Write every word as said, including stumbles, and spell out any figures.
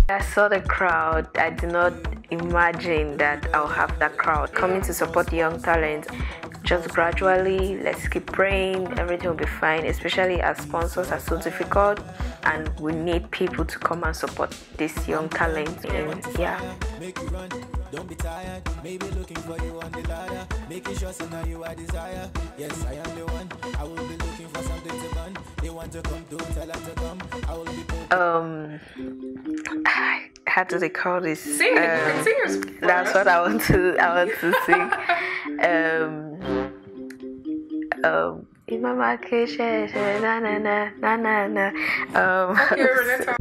I saw the crowd. I did not imagine that I'll have that crowd coming to support young talent. Just gradually, let's keep praying, everything will be fine, especially as sponsors are so difficult and we need people to come and support this young talent. And yeah. Don't be tired, maybe looking for you on the ladder, making sure so now you are desire. Yes, I am the one. I will be looking for something to run. They want to come, don't tell them to come. I will be um how do they call this? Sing it, um, sing it. That's what I want to I want to sing. um um in my market, na na na na na na. Um, okay, Reneta.